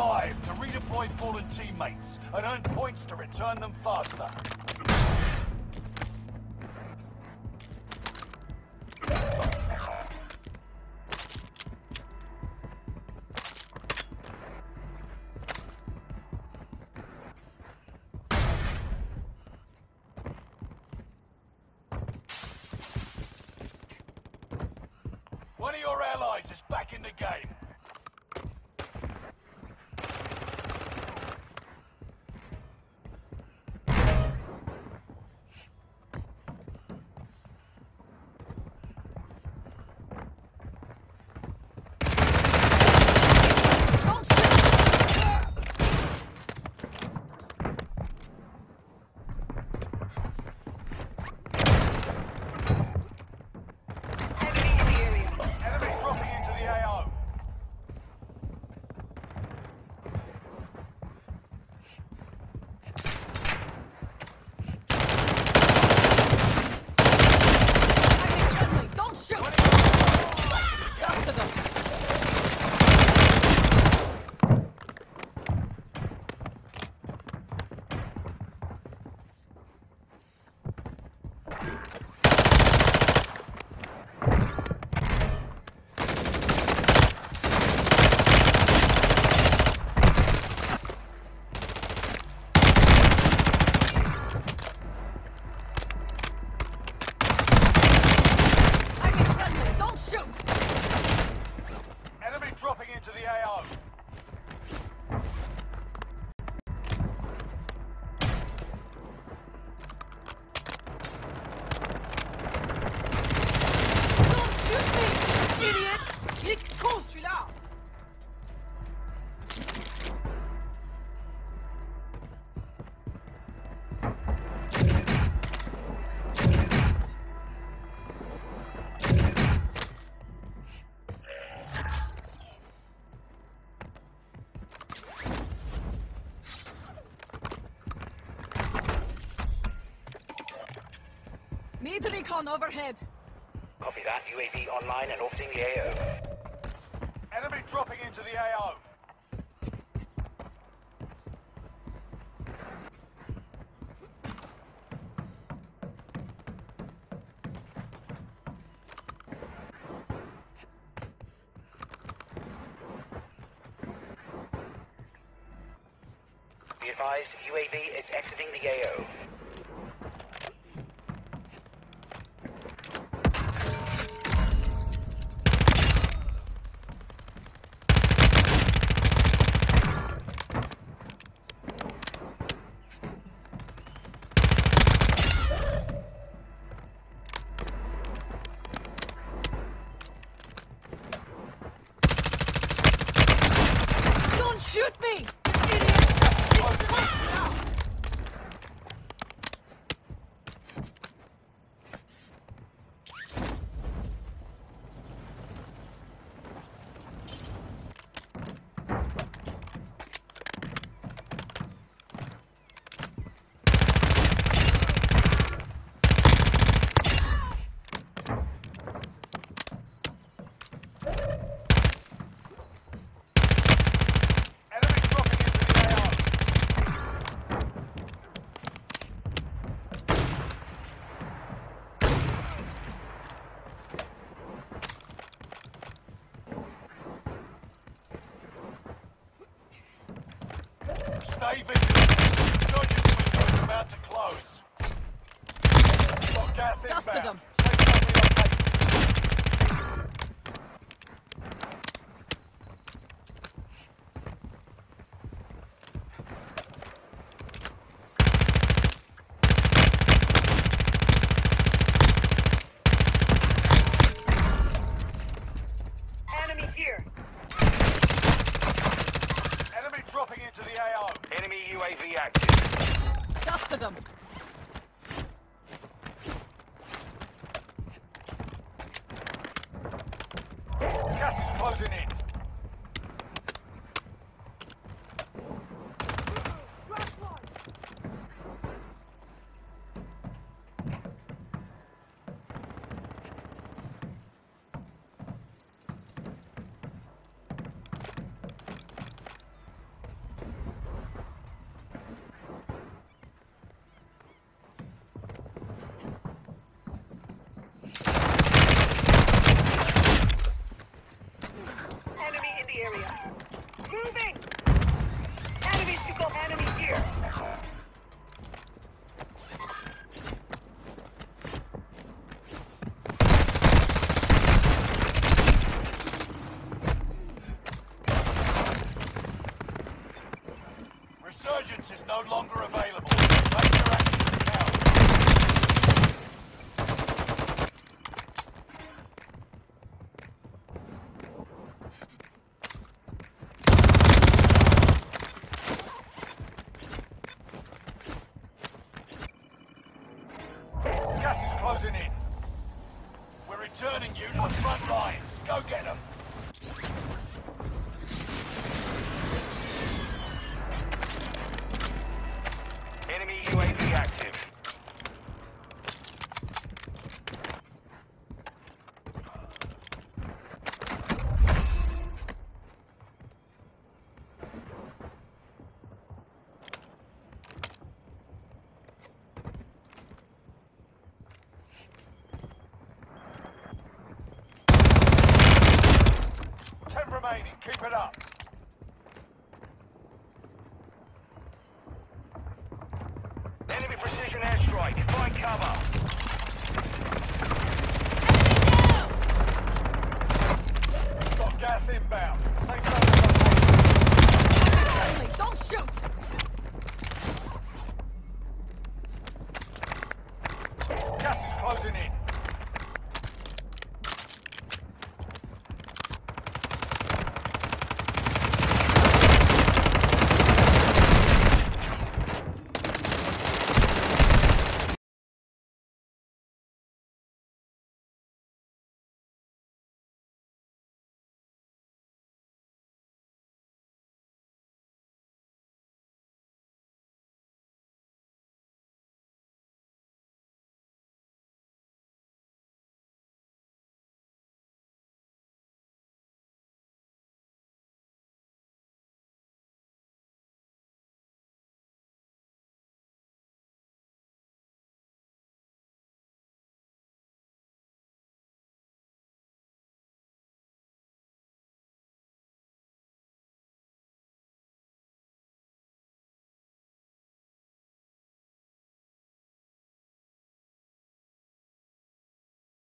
survive to redeploy fallen teammates and earn points to return them faster. One of your allies is back in the game. Need recon overhead. Copy that. UAV online and orbiting the AO. Enemy dropping into the AO. Be advised, UAV is exiting the AO. Shoot me! Stay vigilant. Emergency window's about to close. Got gas Dusted inbound. them. Enemy here. Enemy dropping into the AO. Enemy UAV active. Dusted them. Gas is closing in. closing in. We're returning you to the front lines. Go get them. Enemy UAV active. Remaining. Keep it up. Enemy precision airstrike. Find cover. Got gas inbound. Safe Friendly, don't shoot! zone. Gas is closing in.